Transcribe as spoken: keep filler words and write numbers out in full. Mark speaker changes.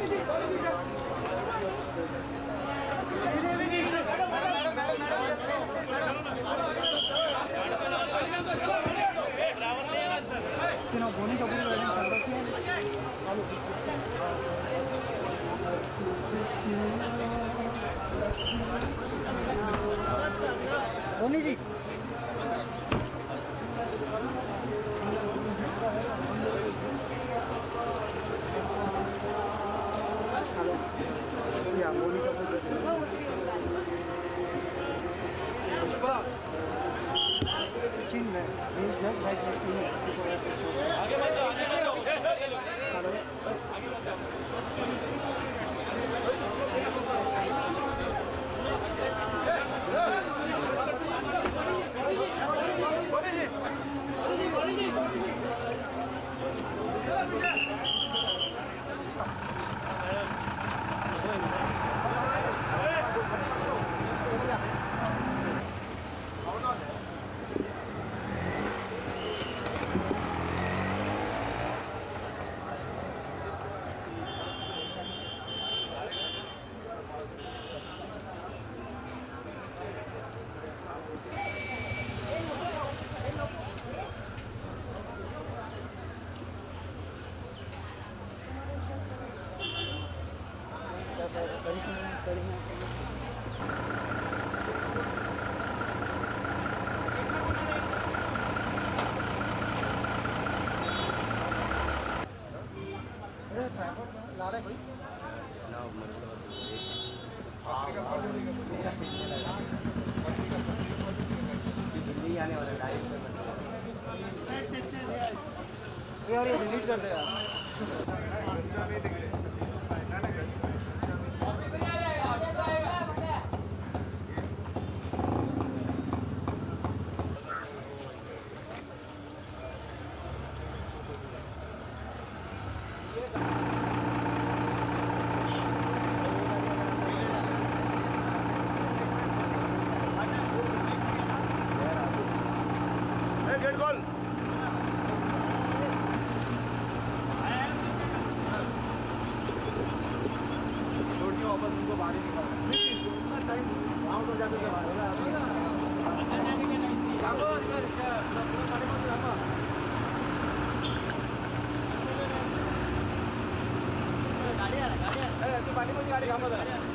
Speaker 1: बोनी कपूर बोनी जी या बोनी कपूर सचिन में just like आगे बढ़ो आगे बढ़ो हेलो ला रहा है कोई ना दिल्ली आने वाला डाइव यार ये डिलीट कर दे यार
Speaker 2: गेट कॉल छोटी वापस उनको बाहर ही निकालना टाइम गाँव तो जाते थे गाड़ी आ रहा है गाड़ी तू पानी में गाड़ी कहाँ पर